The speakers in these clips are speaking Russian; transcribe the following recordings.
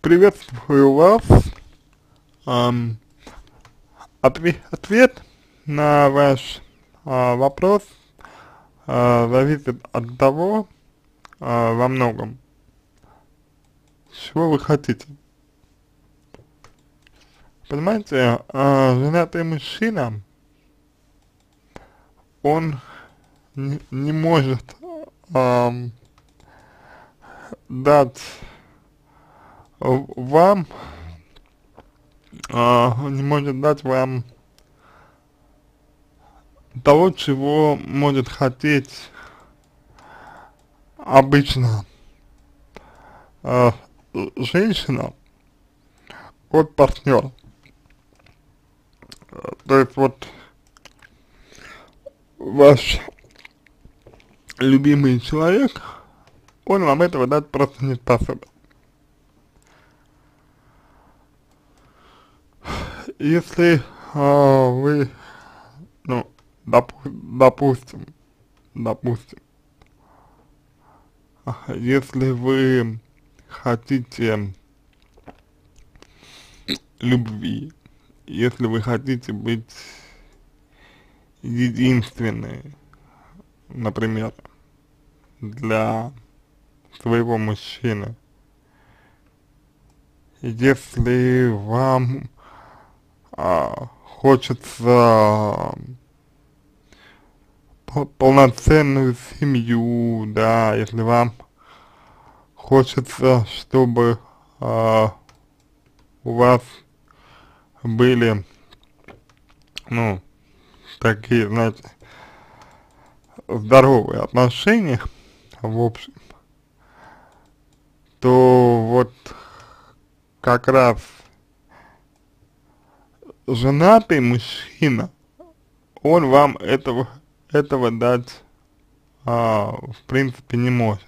Приветствую вас. Ам, Ответ на ваш вопрос зависит от того, во многом, чего вы хотите. Понимаете, женатый мужчина, он не может ам, дать вам, не может дать вам того, чего может хотеть обычно э, женщина от партнера. То есть вот ваш любимый человек, он вам этого дать просто не способен. Если вы, ну, допустим, если вы хотите любви, если вы хотите быть единственной, например, для своего мужчины, если вам хочется полноценную семью, да, если вам хочется, чтобы у вас были, ну, такие, знаете, здоровые отношения, в общем, то вот как раз женатый мужчина, он вам этого дать, в принципе, не может.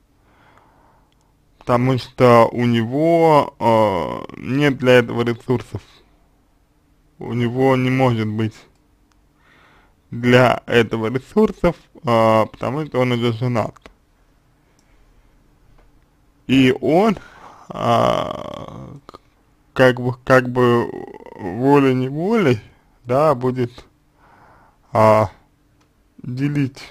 Потому что у него нет для этого ресурсов. У него не может быть для этого ресурсов, потому что он уже женат. И он, как бы волей-неволей, да, будет делить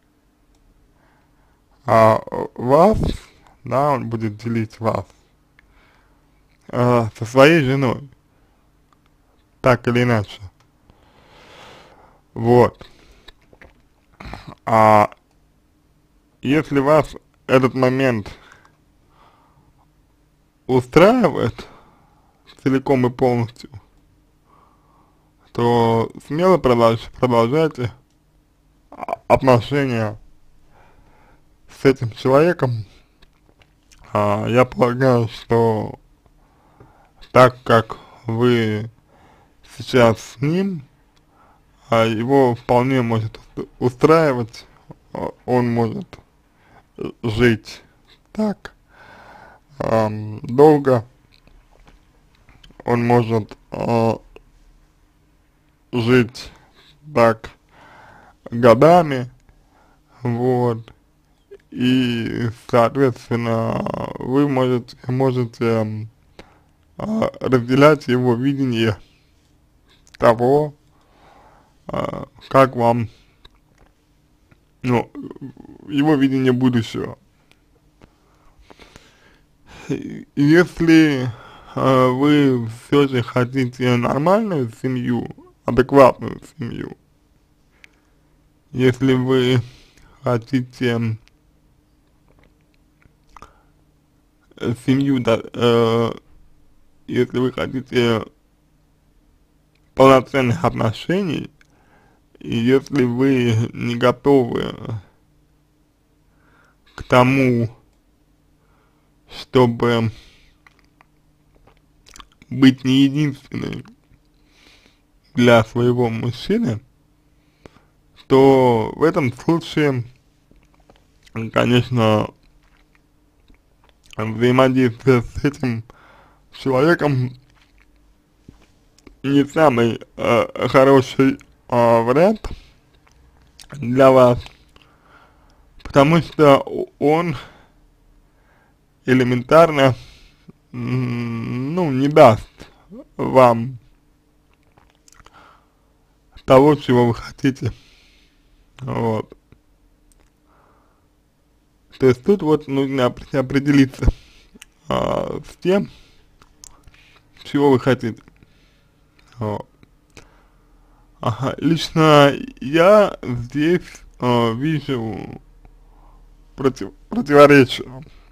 вас, да, он будет делить вас со своей женой, так или иначе. Вот. А если вас этот момент устраивает целиком и полностью, то смело продолжайте отношения с этим человеком. Я полагаю, что так как вы сейчас с ним, его вполне может устраивать, он может жить так долго, он может жить так годами, вот, и, соответственно, вы можете разделять его видение того, как вам, ну, его видение будущего. Если вы все же хотите нормальную семью, адекватную семью, если вы хотите семью, да, если вы хотите полноценных отношений, и если вы не готовы к тому, чтобы быть не единственной для своего мужчины, то в этом случае, конечно, взаимодействие с этим человеком не самый хороший вариант для вас, потому что он элементарно ну, не даст вам того, чего вы хотите, вот. То есть тут вот нужно определиться с тем, чего вы хотите, вот. Ага, лично я здесь вижу противоречие,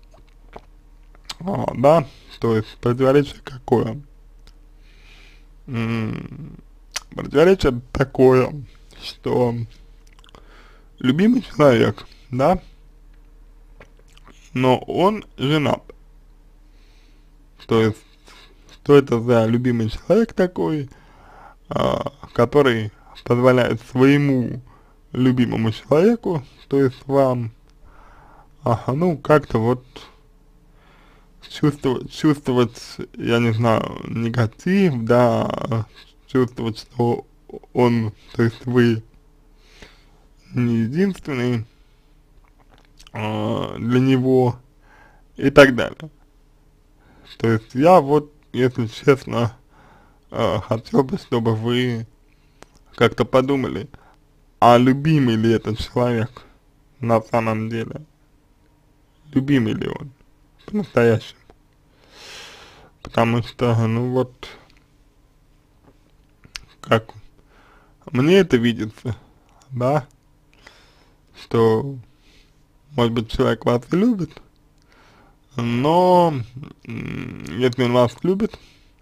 да, то есть противоречие какое? Противоречие такое, что любимый человек, да, но он женат, то есть что это за любимый человек такой, который позволяет своему любимому человеку, то есть вам, ну, как-то вот чувствовать, я не знаю, негатив, да, чувствовать, что он, то есть вы не единственный для него и так далее. То есть я вот, если честно, хотел бы, чтобы вы как-то подумали, а любимый ли этот человек на самом деле? Любимый ли он по-настоящему? Потому что, ну вот, как мне это видится, да, что, может быть, человек вас и любит, но если он вас любит,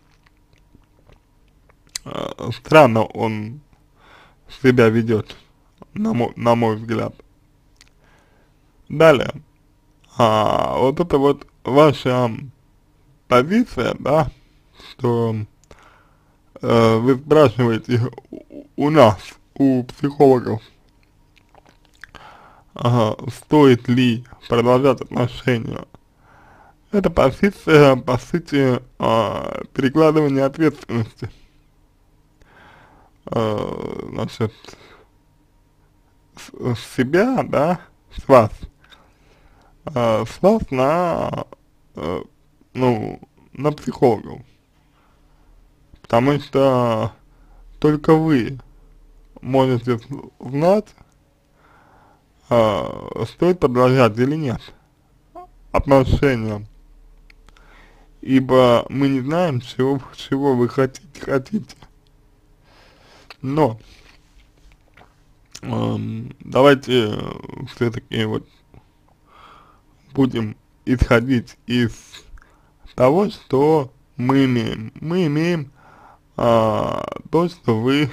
странно он себя ведет, на мой взгляд. Далее, вот это вот ваша позиция, да, что вы спрашиваете у нас, у психологов, стоит ли продолжать отношения. Это позиция, по сути, перекладывание ответственности, значит, с себя, да, с вас на, ну, на психологов, потому что только вы можете знать, стоит продолжать или нет отношения, ибо мы не знаем, чего вы хотите. Но давайте все-таки вот будем исходить из того, что мы имеем. Мы имеем то, что вы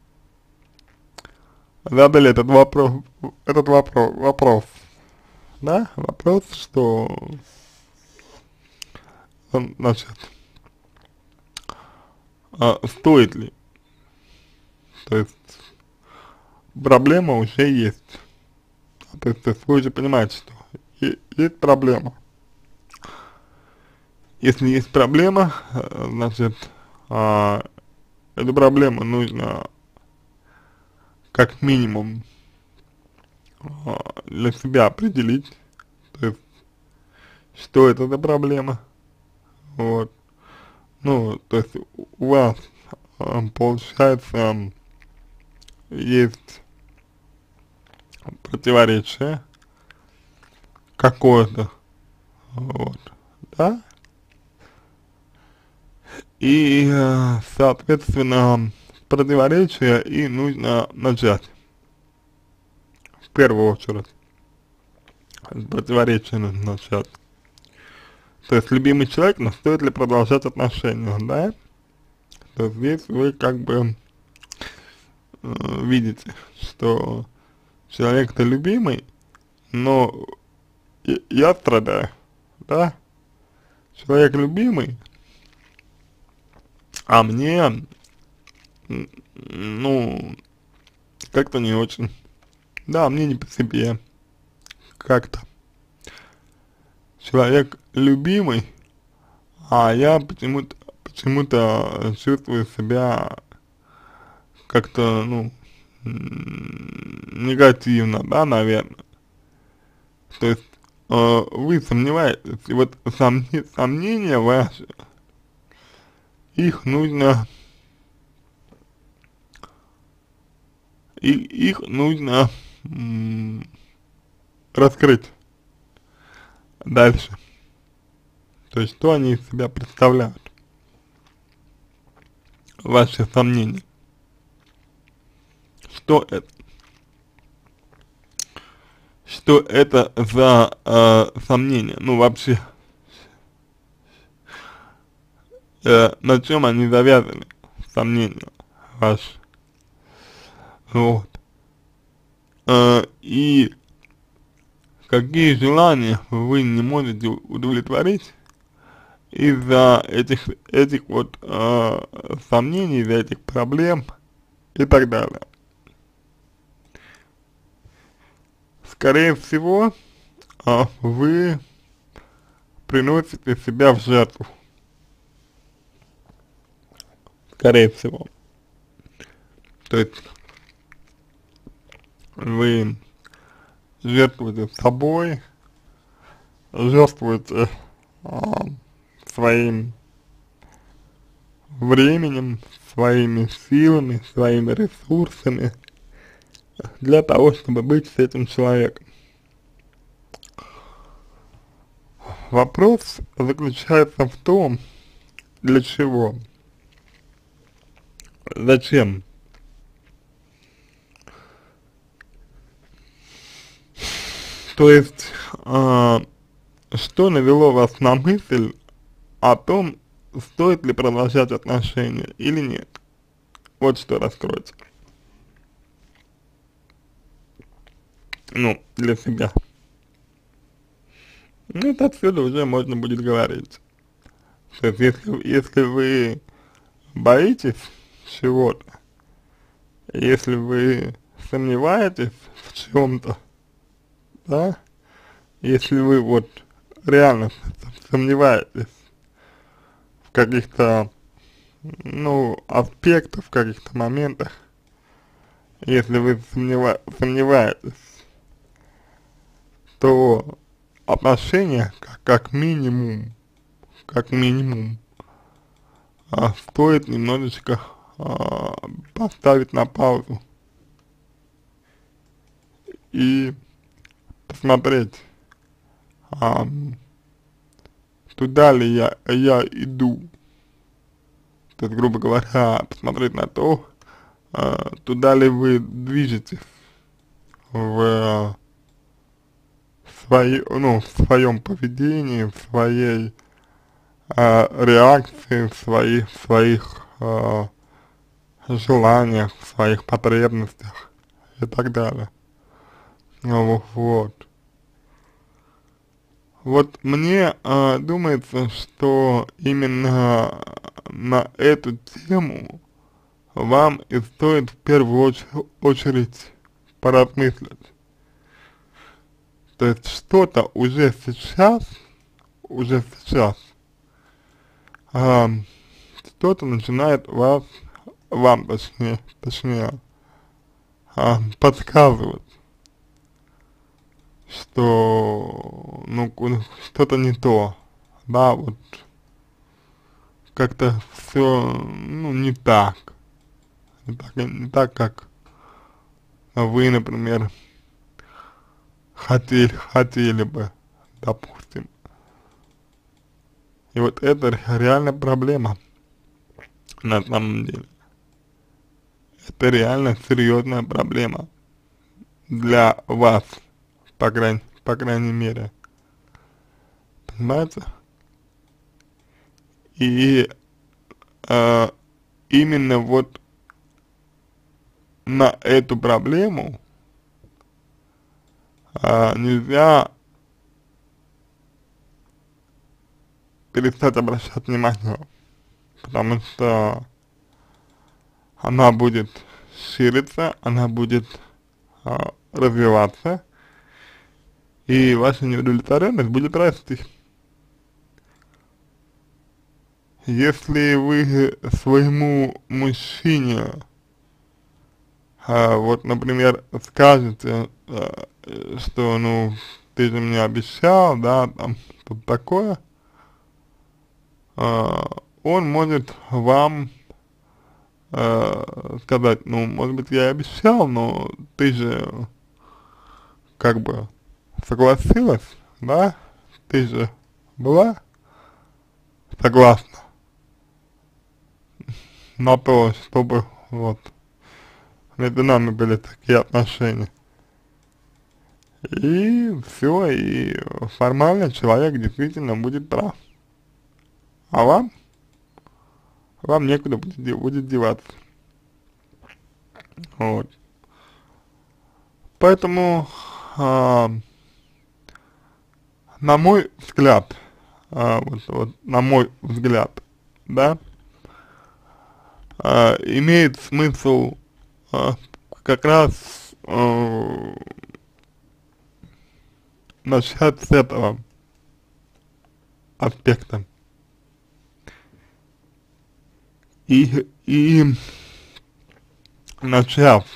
задали вопрос, да, вопрос, что, значит, стоит ли, то есть проблема уже есть, то есть вы уже понимаете, что есть проблема. Если есть проблема, значит, эту проблему нужно как минимум для себя определить, то есть, что это за проблема, вот, ну, то есть у вас, получается, есть противоречие какое-то, вот, да, и, соответственно, противоречие и нужно начать, в первую очередь, с противоречия нужно начать. То есть любимый человек, но стоит ли продолжать отношения, да? То есть здесь вы как бы видите, что человек-то любимый, но я страдаю, да? Человек любимый, а мне, ну, как-то не очень. Да, мне не по себе, как-то. Человек любимый, а я почему-то чувствую себя как-то, ну, негативно, да, наверное. То есть вы сомневаетесь, и вот сомнения ваши, их нужно, их нужно раскрыть дальше. То есть, что они из себя представляют, ваши сомнения, что это, что это за сомнения, ну вообще, на чем они завязаны, сомнения ваши, вот, и какие желания вы не можете удовлетворить из-за этих вот сомнений, из-за этих проблем и так далее. Скорее всего, вы приносите себя в жертву. Скорее всего. То есть вы жертвуете собой, жертвуете своим временем, своими силами, своими ресурсами для того, чтобы быть с этим человеком. Вопрос заключается в том, для чего, зачем. То есть, что навело вас на мысль о том, стоит ли продолжать отношения или нет. Вот что раскройте. Ну, для себя. Ну, это отсюда уже можно будет говорить. То есть, если вы боитесь чего-то, если вы сомневаетесь в чем-то, да, если вы вот реально сомневаетесь в каких-то, ну, аспектах, в каких-то моментах, если вы сомневаетесь, то отношения как минимум, стоит немножечко поставить на паузу и посмотреть, туда ли я иду. То есть, грубо говоря, посмотреть на то, туда ли вы движетесь в в своем поведении, в своей реакции, в своих желаниях, в своих потребностях и так далее. Ну, вот. Вот мне думается, что именно на эту тему вам и стоит в первую очередь поразмыслить. То есть что-то уже сейчас, что-то начинает вам точнее, подсказывать, что, ну, что-то не то, да, вот, как-то все, ну, не так, как вы, например, хотели бы, допустим. И вот это реально проблема, на самом деле. Это реально серьезная проблема для вас, по крайней мере. Понимаете? И именно вот на эту проблему нельзя перестать обращать внимание, потому что она будет шириться, она будет развиваться, и ваша неудовлетворенность будет расти. Если вы своему мужчине, вот, например, скажете, что, ну, ты же мне обещал, да, там, что-то такое, он может вам сказать, ну, может быть, я и обещал, но ты же, как бы, согласилась, да, ты же была согласна на то, чтобы, вот, между нами были такие отношения. И все, и формально человек действительно будет прав. А вам некуда будет деваться. Вот. Поэтому, а, на мой взгляд, вот на мой взгляд, да, имеет смысл как раз начать с этого аспекта. И начав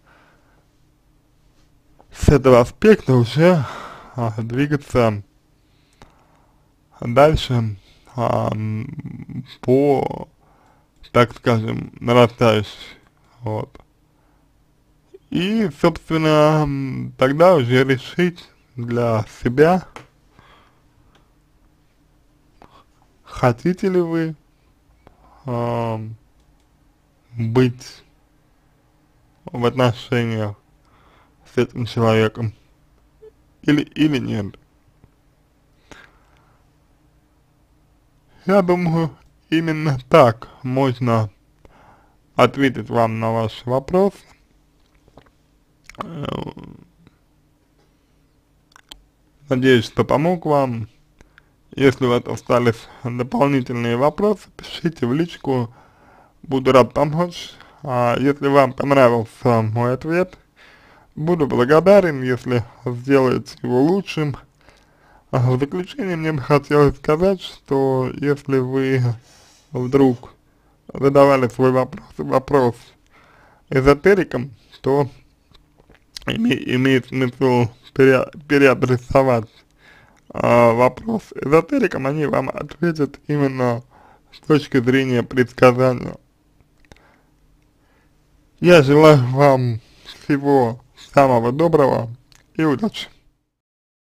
с этого аспекта уже двигаться дальше по, так скажем, нарастающей. Вот. И, собственно, тогда уже решить для себя, хотите ли вы быть в отношениях с этим человеком или нет. Я думаю, именно так можно ответить вам на ваш вопрос. Надеюсь, что помог вам. Если у вас остались дополнительные вопросы, пишите в личку, буду рад помочь. А если вам понравился мой ответ, буду благодарен, если сделаете его лучшим. В заключение мне бы хотелось сказать, что если вы вдруг задавали свой вопрос эзотерикам, то имеет смысл переадресовать вопрос эзотерикам, они вам ответят именно с точки зрения предсказания. Я желаю вам всего самого доброго и удачи.